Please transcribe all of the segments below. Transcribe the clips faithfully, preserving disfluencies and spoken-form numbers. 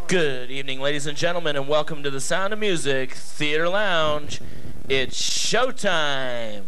Good evening, ladies and gentlemen, and welcome to the Sound of Music Theater Lounge. It's showtime!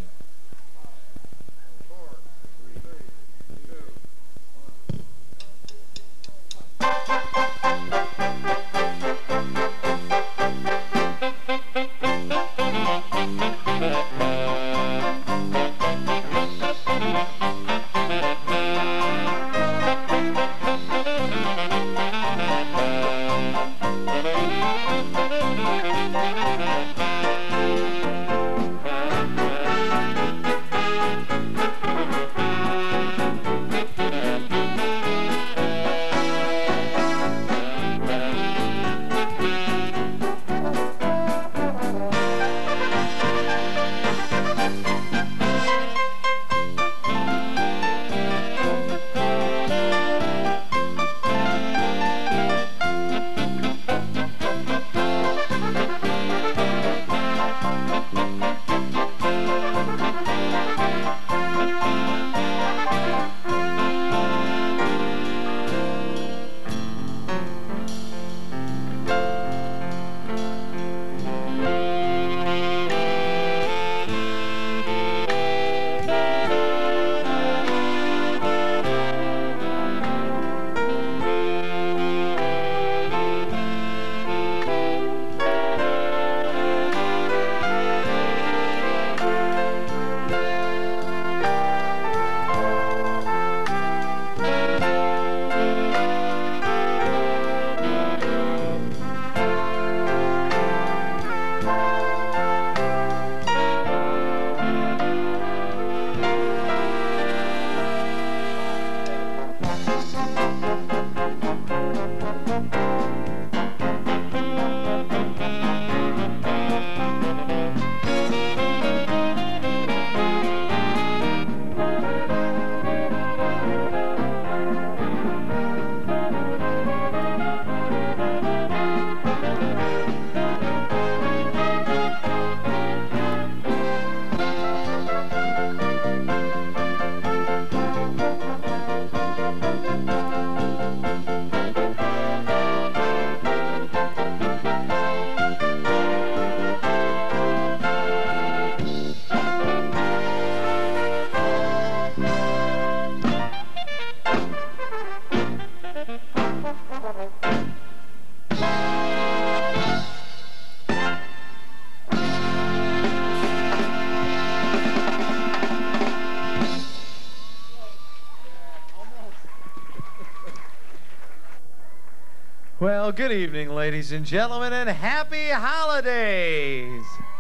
Well, good evening, ladies and gentlemen, and happy holidays!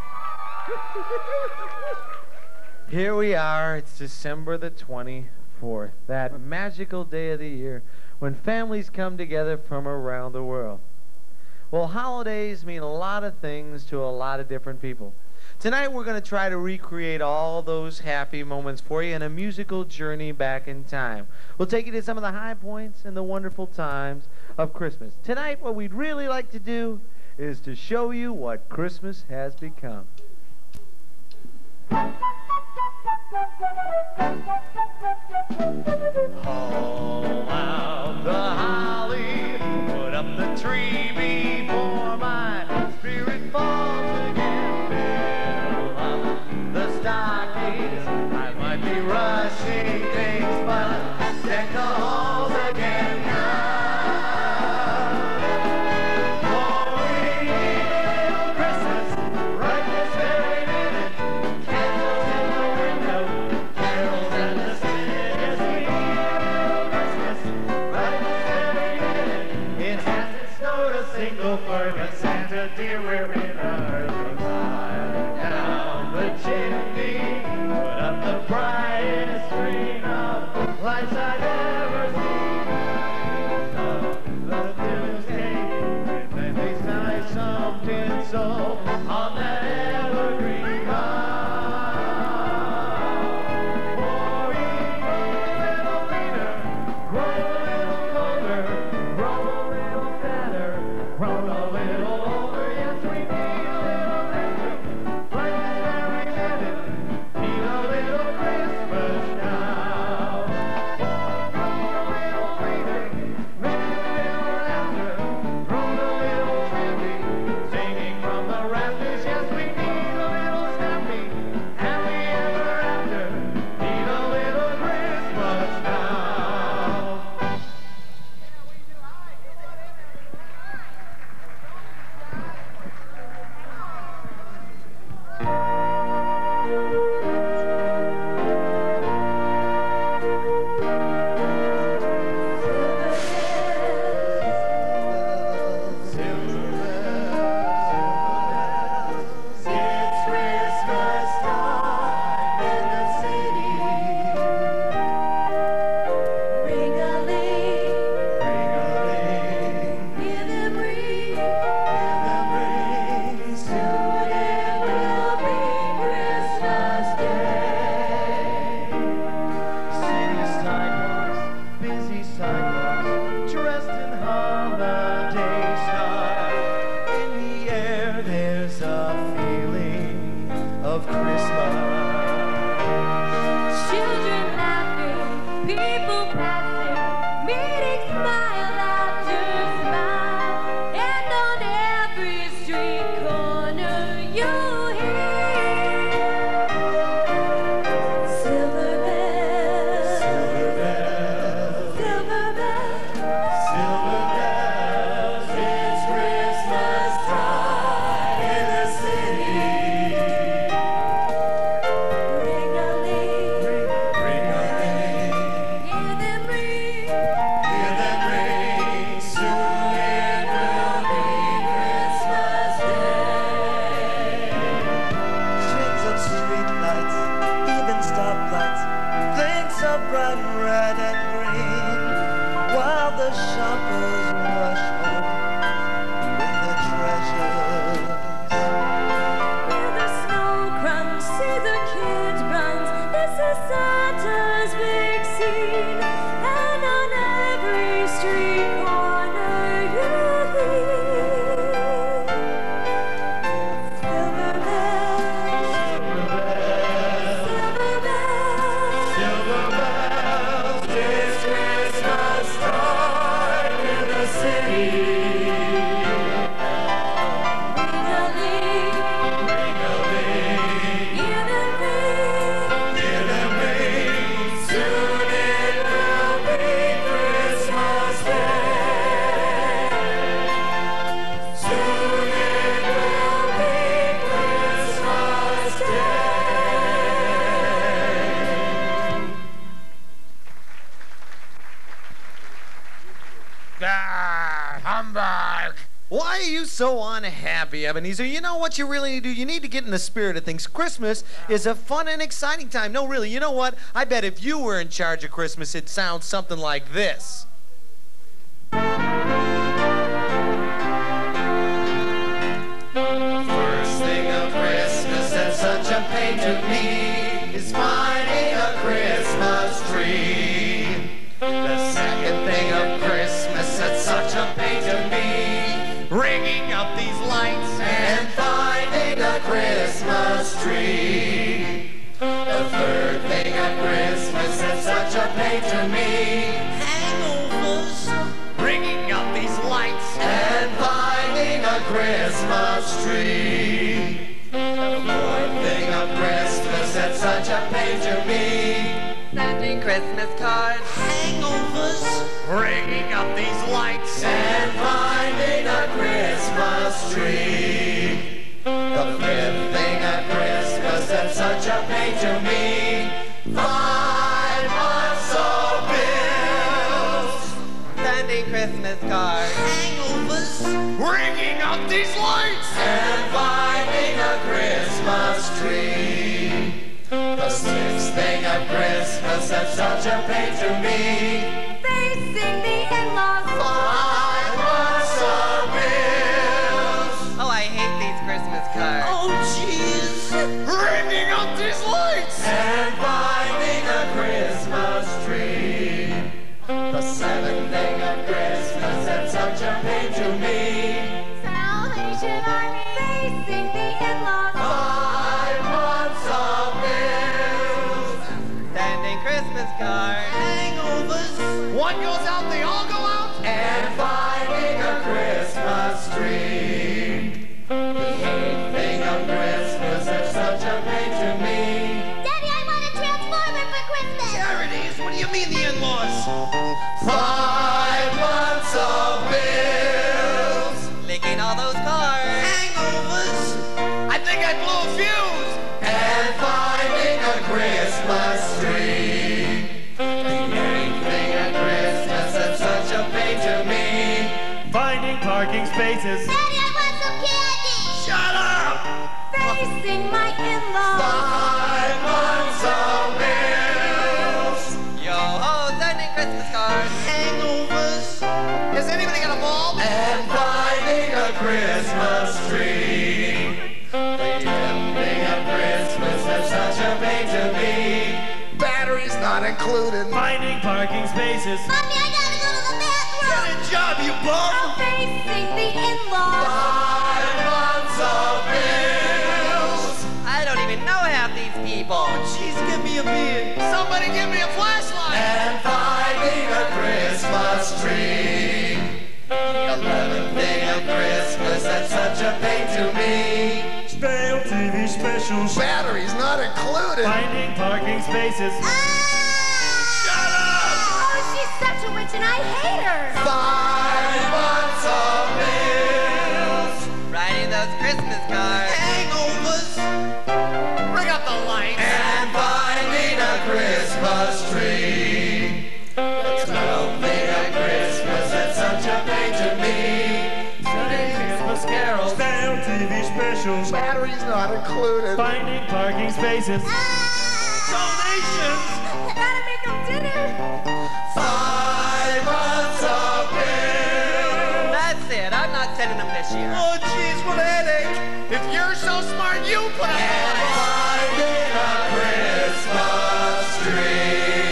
Here we are, it's December the twenty-fourth, that magical day of the year when families come together from around the world. Well, holidays mean a lot of things to a lot of different people. Tonight we're going to try to recreate all those happy moments for you in a musical journey back in time. We'll take you to some of the high points and the wonderful times of Christmas. Tonight what we'd really like to do is to show you what Christmas has become. Haul out the holly, put up the tree before my spirit falls again. Fill up the stockings, I might be rushing things, but deck the halls again now. Dear, we're in a early fire down the chimney. Put up the brightest string of lights I've ever seen. The tunes came and they nice something so on that evergreen bough. For each little leader, grow a little colder, grow a little fatter, grow a little older. Yes, we the shoppers rush home with the treasures. Hear the snow crunch, see the kids run. This is Santa's big scene, and on every street corner you hear silver bells, silver bells, Silver bells, this Christmas time in the city. ring-a-ling, Ring-a-ling, hear them ring. hear them ring. Soon it will be Christmas Day. Soon it will be Christmas Day. Ah, humbug! Why are you so unhappy, Ebenezer? You know what you really need to do? You need to get in the spirit of things. Christmas is a fun and exciting time. No, really, you know what? I bet if you were in charge of Christmas, it'd sound something like this. First thing of Christmas that's such a pain to me is finding a Christmas tree. The second thing of Christmas that's such a pain to me, Ringing up these lights and finding a Christmas tree. The third thing of Christmas that's such a pain to me, hangovers. Ringing up these lights and finding a Christmas tree. The fourth thing of Christmas that's such a pain to me, Sending Christmas cards. hangovers. Ringing up these lights and finding a Christmas tree. The fifth thing of Christmas that's such a pain to me, five months of bills. Sending Christmas cards. hangovers. Ringing up these lights And finding a Christmas tree. The sixth thing of Christmas that's such a pain to me, Facing the in-laws. five months of bills. Oh, I hate these Christmas cards. Oh, jeez. Ringing up these lights And finding a Christmas tree. The seventh thing of Christmas that's such a pain to me, Salvation Army. Facing the in-laws. five months of bills. Sending Christmas cards. hangovers. One goes out, they all go out. And finding a Christmas tree. The eighth thing of Christmas that's such a pain to me, Daddy, I want a transformer for Christmas. Charities, what do you mean the in-laws? five months of bills. Licking all those cards. Hangovers. I think I blew a fuse. And finding a Christmas tree. The eighth thing of Christmas that's such a pain to me, Finding parking spaces. Daddy, I want some candy. Shut up. Facing my in-laws. five months of bills. Yo ho, sending Christmas cards. Hangovers. Has anybody got a bulb? And finding a Christmas tree. The tenth thing of Christmas that's such a pain to me, batteries not included. Finding parking spaces. Mommy, I gotta go to the bathroom. Get a job, you bum. Facing the in-laws. Five months of bills. I don't even know half these people. Jeez, give me a beer. Somebody give me a flashlight. And finding a Christmas tree. The eleventh thing of Christmas that's such a pain to me, Stale T V specials. batteries not included. Finding parking spaces. Shut up! Oh, she's such a witch and I hate her. Five months of bills. Writing those Christmas cards. Hangovers. Bring up the lights. And finding a Christmas tree. The twelfth thing of Christmas that's such a pain to me, Sending Christmas carols. Stale T V specials. batteries not included. Finding parking spaces. Donations. I gotta make them dinner. Five months of I'm not sending them this year. Oh, jeez, what a headache. If you're so smart, you put a find in a Christmas tree.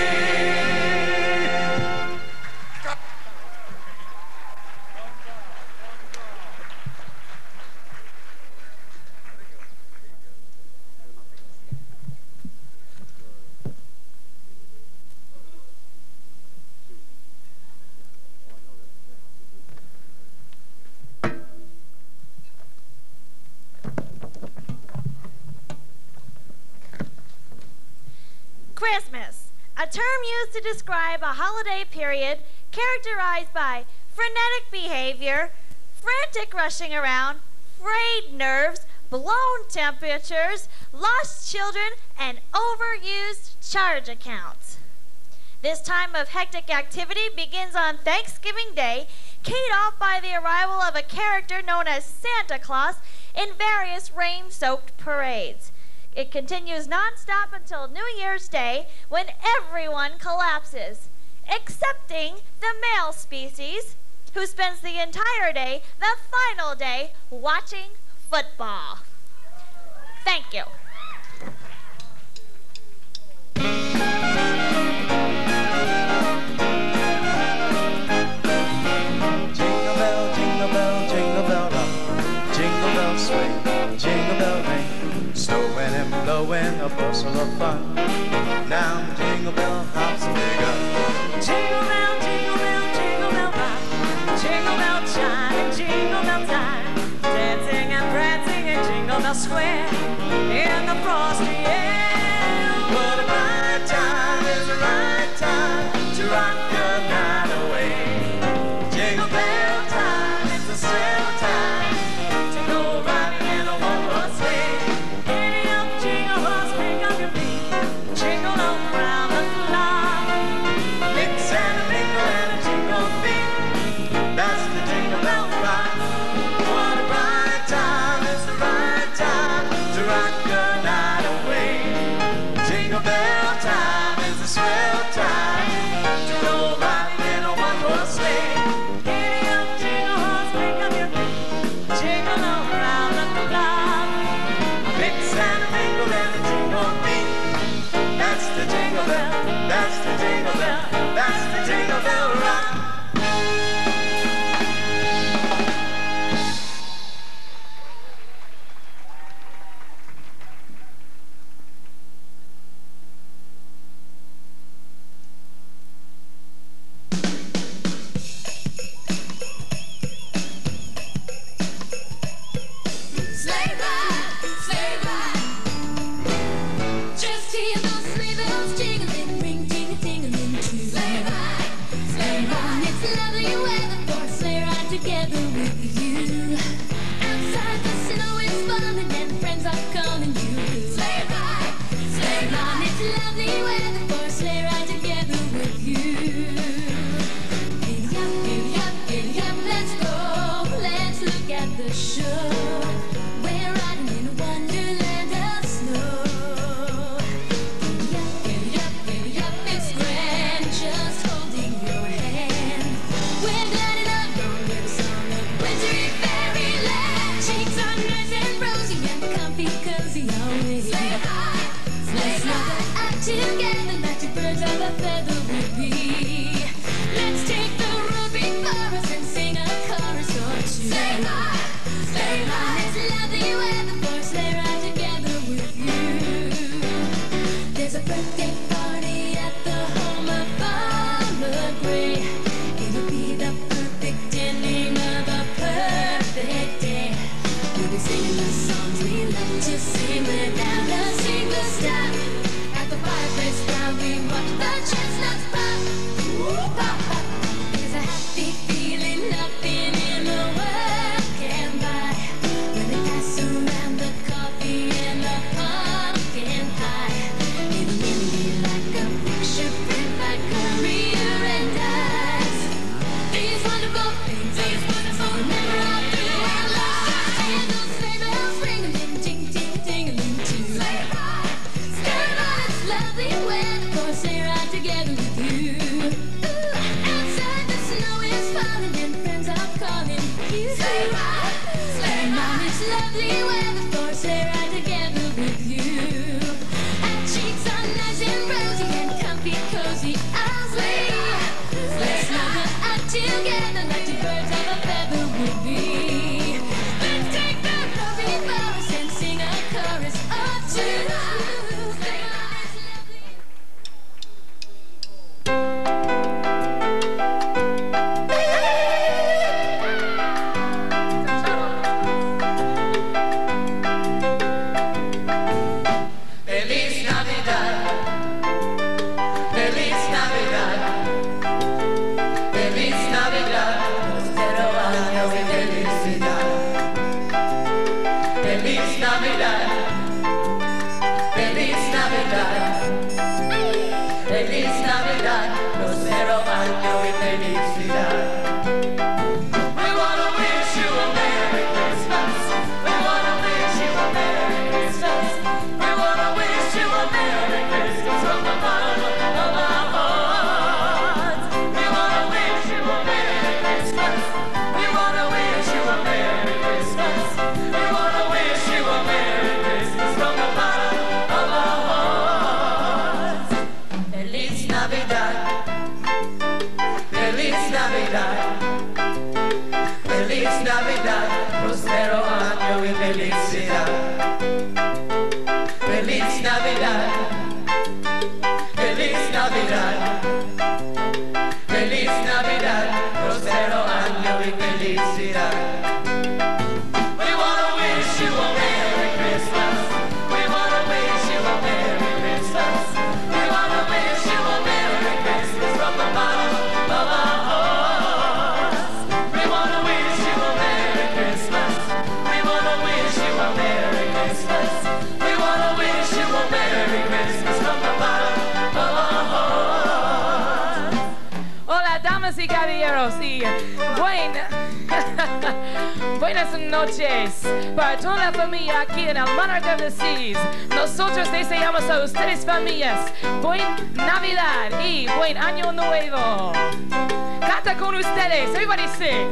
Christmas, a term used to describe a holiday period characterized by frenetic behavior, frantic rushing around, frayed nerves, blown temperatures, lost children, and overused charge accounts. This time of hectic activity begins on Thanksgiving Day, keyed off by the arrival of a character known as Santa Claus in various rain-soaked parades. It continues non-stop until New Year's Day, when everyone collapses, excepting the male species, who spends the entire day, the final day, watching football. Thank you. Jingle bell, jingle bell, jingle bell rock. Jingle bell swing, jingle bell ring. Snowing and blowing a bustle of fun. Now the jingle bell hops bigger. Jingle bell, jingle bell, jingle bell rock. Jingle bell chime and jingle bell time. Dancing and prancing in Jingle Bell Square in the frosty air. What a right time is the right time to rock the night away. Jingle bell time, it's a swell time to go riding in a one-horse sleigh. Giddy up, jingle horse, pick up your feet. Jingle all around the clock. Mix and a mingle and a jingle beat. That's the jingle bell rock. What a right time is the right time to rock the night away. Jingle bell time is the swell time to go riding in a one-horse sleigh. Giddy up, jingle horse, pick up your feet. Jingle all around the clock. Mix and a mingle and a jingle beat. That's the jingle bell. That's the jingle bell. That's the jingle bell rock. Sleigh ride, sleigh ride. Just hear those sleigh bells jingling, ring, ting, tingling too. Sleigh ride, sleigh ride. It's lovely weather for a sleigh ride together with you. Outside the snow is falling and friends are calling you. Sleigh ride, sleigh ride. It's lovely weather for a sleigh ride together with you. Giddy up, giddy up, giddy up, let's go. Let's look at the show. We're riding in a wonderland of snow. Giddy up, giddy up, giddy up, it's grand, just holding your hand. We're gliding along with a song of winter you. Sleigh ride, it's lovely weather for a sleigh ride together with you. Our cheeks are nice and rosy and comfy, cozy as we. Let's snuggle up together like two birds of a feather would be. Let's take the lovely bars and sing a chorus or two. Sleigh ride, it's lovely. Feliz Navidad, Feliz Navidad, Feliz Navidad, prospero año y felicidad. Feliz Navidad, Feliz Navidad, Feliz Navidad, prospero año y felicidad. We wanna wish you a Merry Christmas. We wanna wish you a Merry Christmas. We wanna wish you a Merry Christmas from the bottom of our hearts. We wanna wish you a Merry Christmas. We wanna wish you a Merry Christmas. We wanna wish you a Merry Christmas from the bottom of our hearts. Feliz Navidad. Feliz Navidad. Feliz Navidad, prospero año y felicidad. Feliz Navidad, Feliz Navidad, Feliz Navidad, prospero año y felicidad. We wanna wish you a Merry Christmas. We wanna wish you a Merry Christmas. We wanna wish you a Merry Christmas from the bottom of our hearts. We wanna wish you a Merry Christmas. We wanna wish you a Merry Christmas. We wanna wish you a Merry Christmas from the bottom of our hearts. Hola, damas y caballeros, y buen, buenas noches para toda la familia aquí en el Monarch of the Seas. Nosotros deseamos a ustedes, familias, buen Navidad y buen Año Nuevo. Canta con ustedes, everybody sing.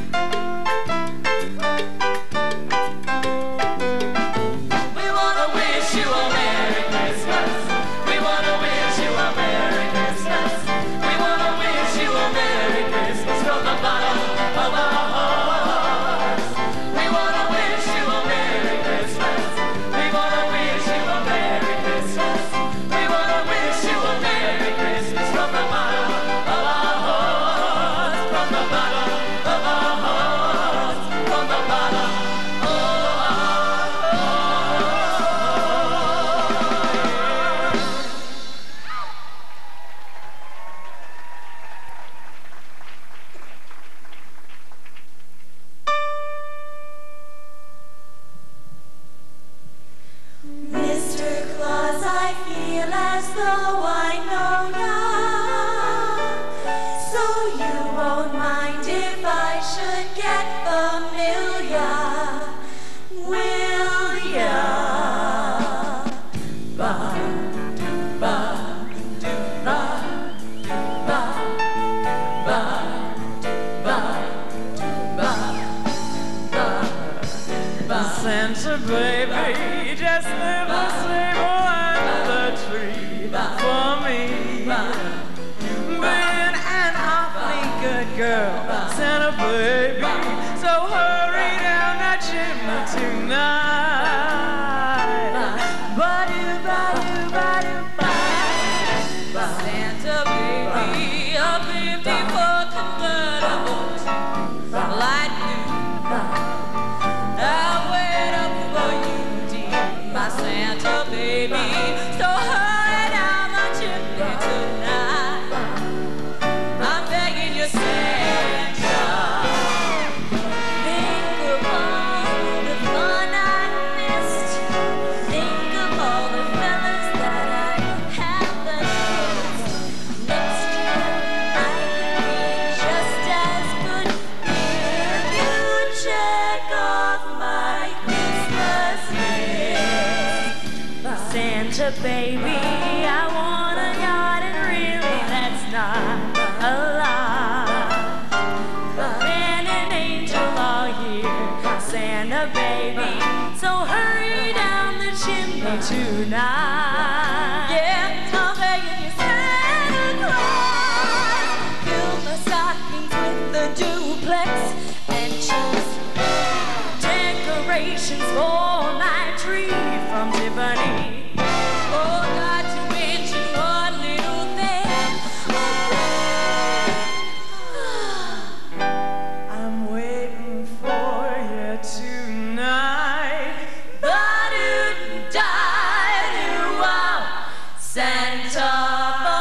We wanna wish you a Merry Christmas. We wanna wish you a Merry Christmas. We wanna wish you a Merry Christmas from the bottom of our hearts. We wanna wish you a Merry Christmas. We wanna wish you a Merry Christmas. We wanna wish you a Merry Christmas from the bottom of our hearts. From the bottom of our hearts. From the bottom of our hearts. Mister Claus, I feel as though I know ya. So you won't mind if I should get familiar, will ya? Ba, ba, do, ba, ba, ba, ba, do, ba, ba, ba. Santa baby, just live a sleigh under the tree for me. Been an awfully good girl, Santa baby, so hurry down that chimney tonight. Ba-do, ba-do, ba-do, ba. Santa baby, a fifty-foot convertible, light blue. I'll wait up for you, dear, my Santa baby. So hurry down my chimney tonight. I'm begging you, Santa. Think of all the fun I missed. Think of all the fellas that I haven't kissed. Next year I could be just as good if you check off my Christmas list. Santa baby, I want a yacht, and really that's not a lot. And an angel on me tonight. Yeah, I'm begging you, Santa Claus, fill my stockings with the duplex and choose decorations for my tree from Tiffany. Oh, got to mention one little thing. I'm waiting for you tonight. Ba-do-da-do, wow, Santa.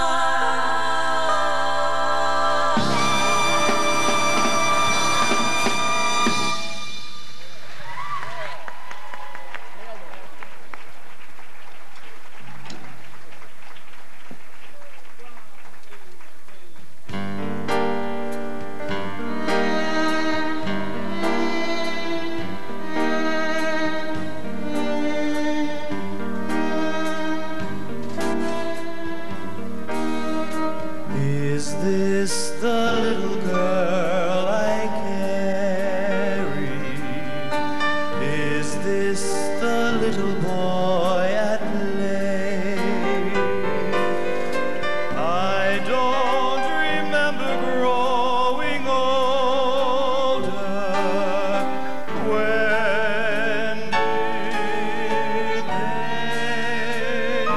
Is this the little girl I carry? Is this the little boy at play? I don't remember growing older. When did they?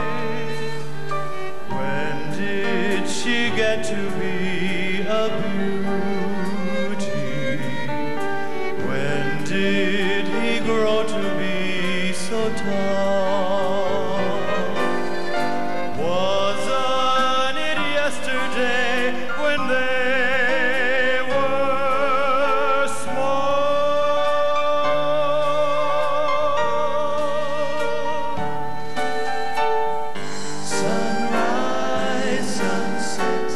When did she get to be a beauty? When did he grow to be so tall? Wasn't it yesterday when they were small? Sunrise, sunset,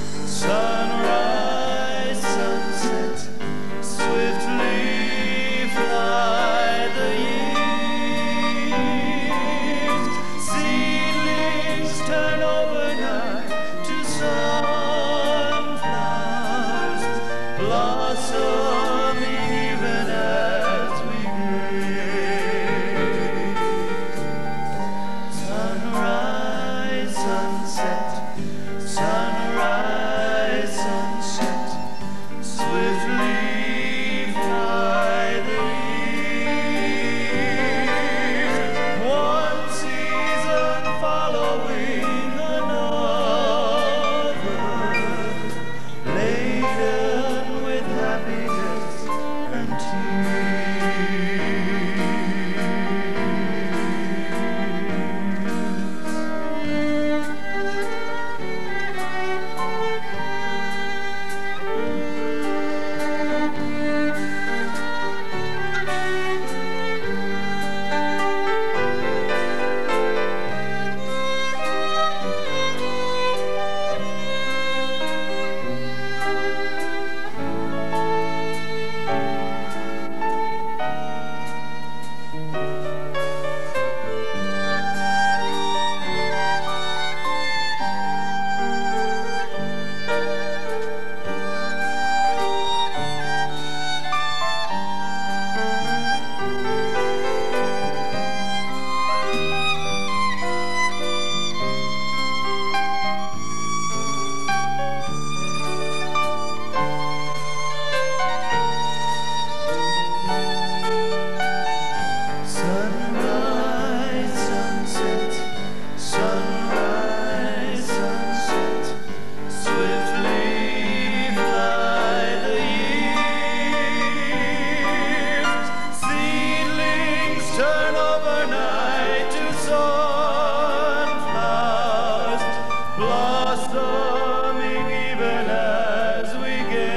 sunrise, sunset, swiftly fly the years. Seedlings turn overnight to sunflowers, blossoming even as we gaze. Sunrise, sunset, sunrise, sunset, swiftly fly the years. One season following another, laden with happiness and sunrise, sunset, sunrise, sunset, swiftly fly the years. Seedlings turn overnight to sunflowers, blossoming even as we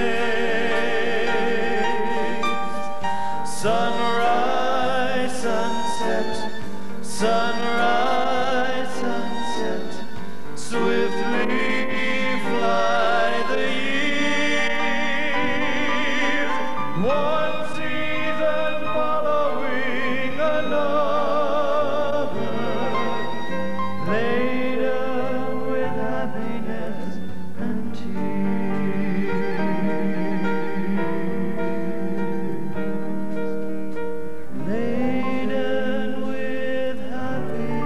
gaze. Sunrise, sunset, sunrise, sunset, swiftly fly the years. One season following another, laden with happiness and tears. Laden with happiness.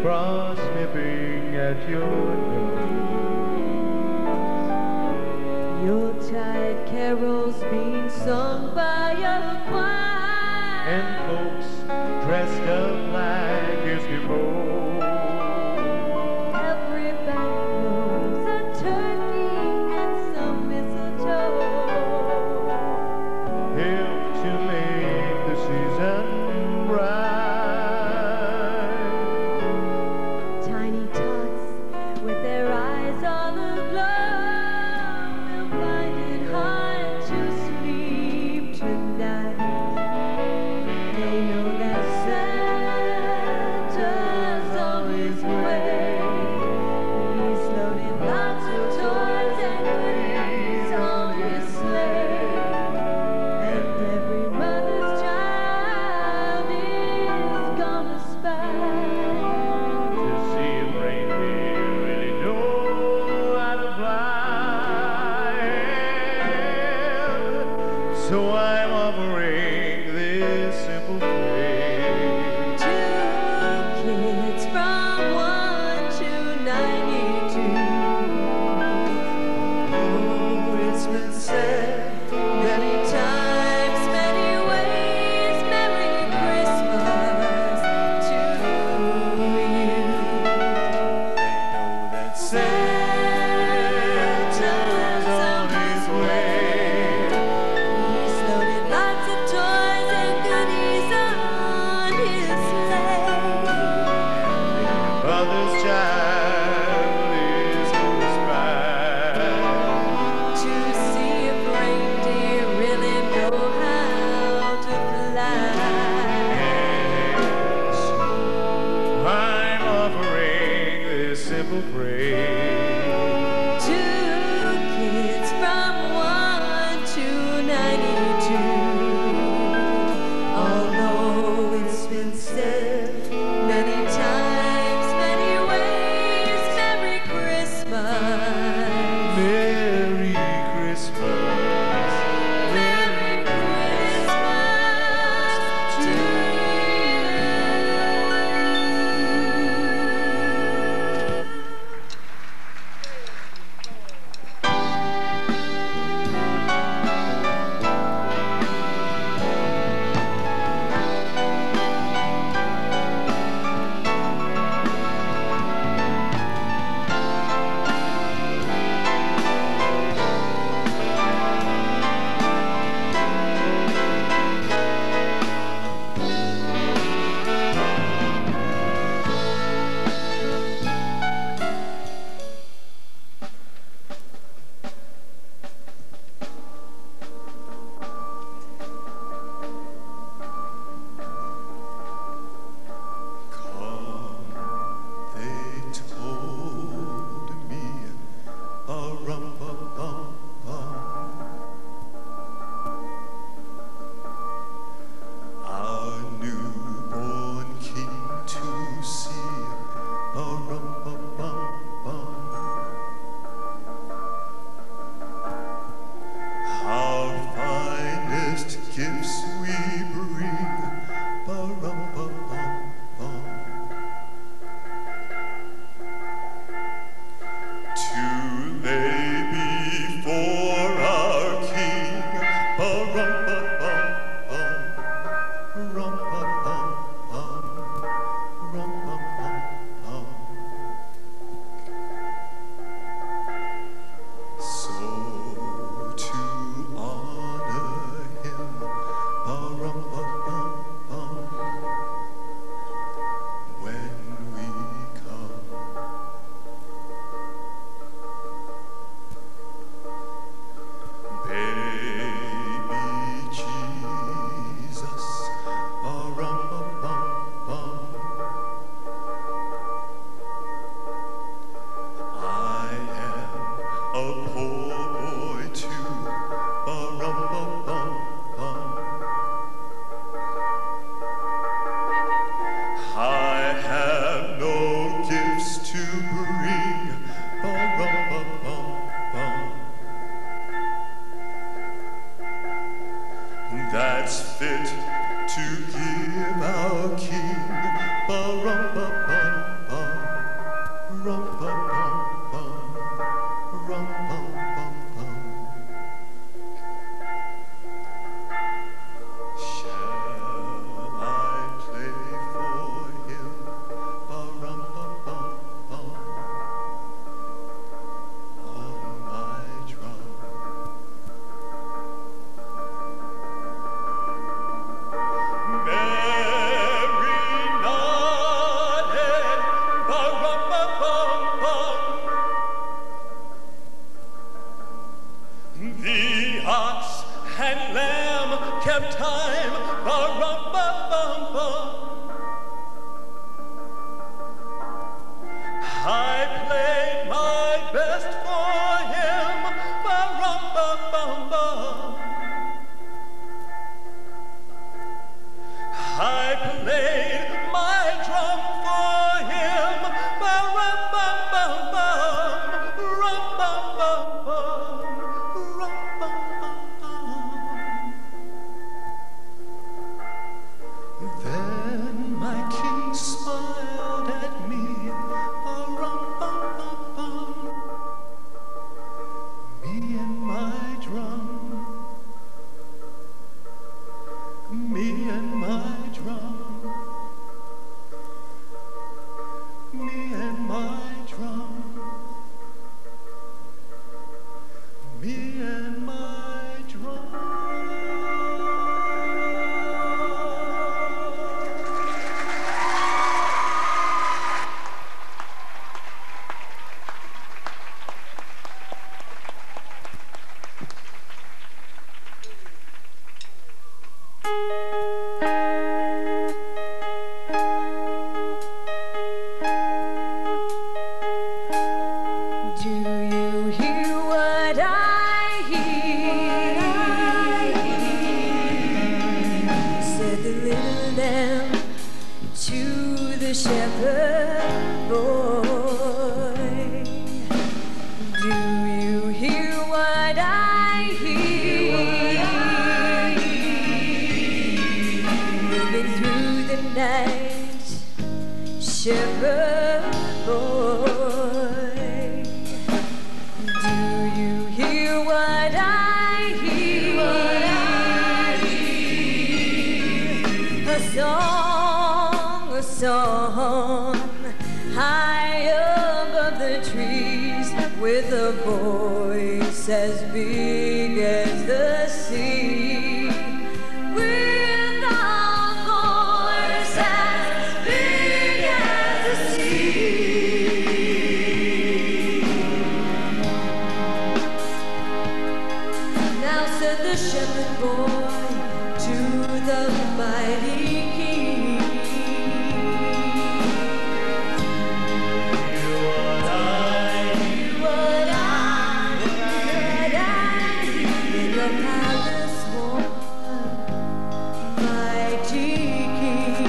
frost nipping at your nose. Yuletide carols being sung by a choir, And folks dressed up like Eskimos. everybody knows a turkey and some mistletoe Help to make the season bright. Tiny tots with their eyes all aglow will find it hard to sleep tonight. They know that Santa's on his way. He's loaded lots of toys and goodies on his sleigh. And every mother's child is gonna spy. To see if reindeer really know how to fly. So I'm offering this simple phrase. Two kids from one to ninety-two. Oh, it's been said Many times, many ways, Merry Christmas to you. they know that Santa's on his way. He's loaded lots of toys and goodies on his sleigh. Mother's child is close by. To see if reindeer really know how to fly. Yes, I'm offering this simple phrase. Two kids from one to ninety-two. Although it's been said many times, many ways, Merry Christmas. Merry Christmas. Merry Christmas to you. Come, they told me, a rum-bum-bum-bum. Our newborn king to see, a rum-bum-bum-bum. Our finest gifts we bring, ba-rum-bum-bum-bum. To lay before our king, ba-rum-bum-bum-bum, rum-bum-bum-bum, rum-bum-bum-bum. So to honor him, ba-rum-bum-bum-bum, when we come. Baby Jesus, a rum-bum-bum-bum. I am a poor boy too, a rum-bum-bum-bum. I have no gifts to bring, a rum-bum-bum-bum. That's fit to give our king, ba-rum-bum-bum-bum. the shepherd boy. Do you hear what I hear? Moving through the night, shepherd boy. Do you hear what I hear? A song, a song, high above the trees, with a voice as big as the sea. With a voice as big as the sea. Now said the shepherd boy to the mighty king, hear what I, hear what I, what I hear in the palace warm, mighty king.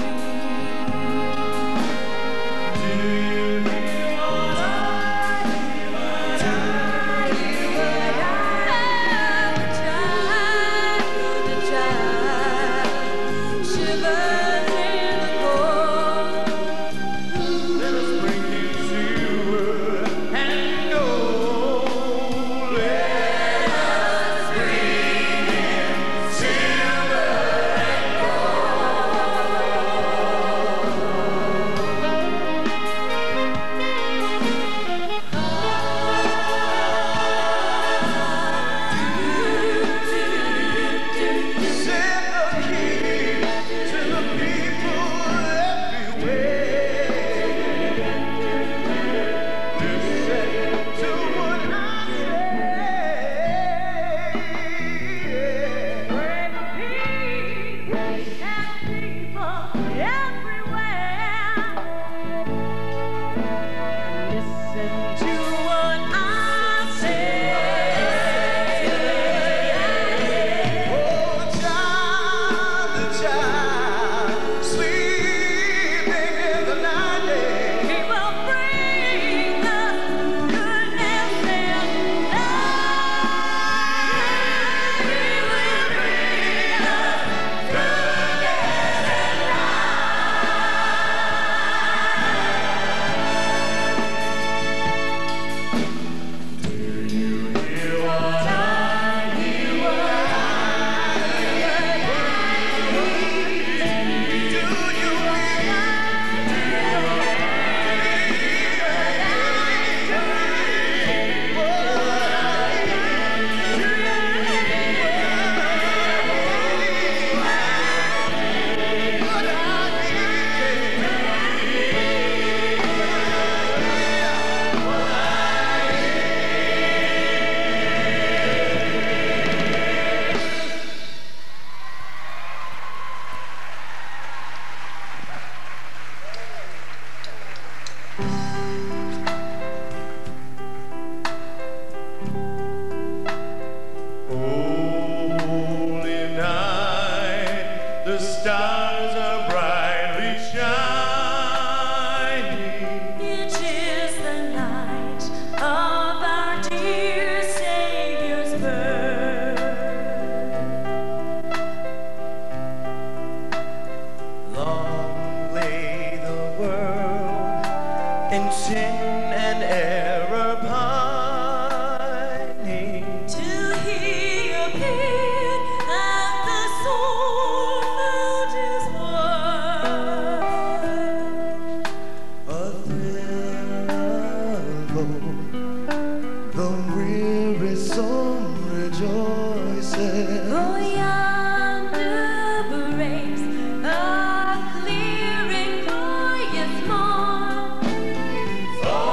Do you hear what I, hear what I, hear what I, the child, the child shivers in the cold. Let us bring him silver and gold. Let us bring him silver and gold. Send the king to the people everywhere. Listen to what I say. Bring the peace and people everywhere. Listen to what I say. Oh, the child, the child, sleeping in the night air. He will bring us goodness and life. He will bring us goodness and Do you hear what I hear? What I hear? Do you hear? Holy night, the stars are brightly shining. It is the night of our dear Savior's birth. Long lay the world in sin and error pining. Till he appeared and the soul felt his worth. A thrill of hope, the weary soul rejoices. Oh, yonder breaks a clear and glorious morn. For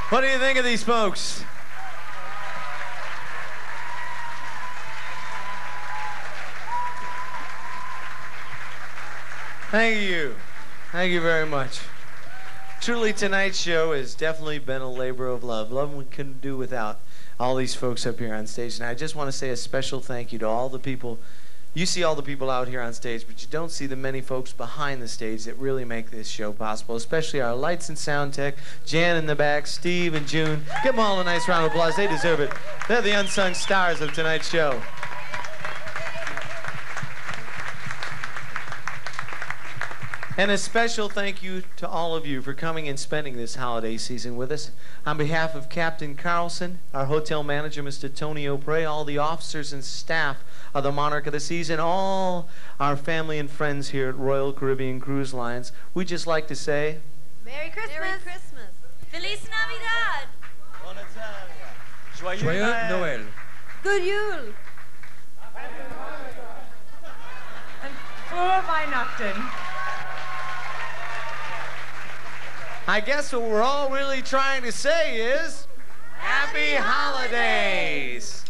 What do you think of these folks? Thank you. Thank you very much. Truly, tonight's show has definitely been a labor of love. Love we couldn't do without all these folks up here on stage. And I just want to say a special thank you to all the people. You see all the people out here on stage, but you don't see the many folks behind the stage that really make this show possible, especially our lights and sound tech, Jan in the back, Steve and June. Give them all a nice round of applause. They deserve it. They're the unsung stars of tonight's show. And a special thank you to all of you for coming and spending this holiday season with us. On behalf of Captain Carlson, our hotel manager, Mister Tony O'Prey, all the officers and staff of the Monarch of the Seas, and all our family and friends here at Royal Caribbean Cruise Lines, we'd just like to say... Merry Christmas! Merry Christmas! Feliz Navidad! Bon Natal! Joyeux, Joyeux Noël! Good Yule! And frohe Weihnachten! I guess what we're all really trying to say is... Happy Holidays!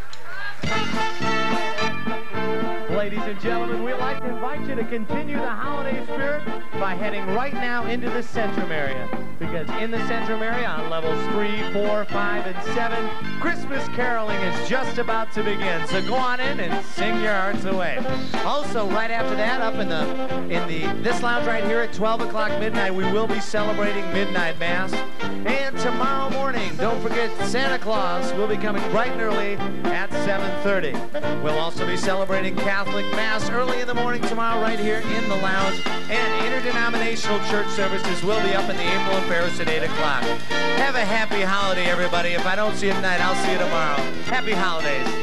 Ladies and gentlemen, we'd like to invite you to continue the holiday spirit by heading right now into the Centrum area. Because in the Centrum area, on levels three, four, five, and seven, Christmas caroling is just about to begin. So go on in and sing your hearts away. Also, right after that, up in the in the this lounge right here at twelve o'clock midnight, we will be celebrating Midnight Mass. And tomorrow morning, don't forget Santa Claus will be coming bright and early at seven thirty. We'll also be celebrating Catholic Mass early in the morning tomorrow right here in the lounge. And interdenominational church services will be up in the April and Paris at eight o'clock. Have a happy holiday, everybody. If I don't see you tonight, I'll see you tomorrow. Happy holidays.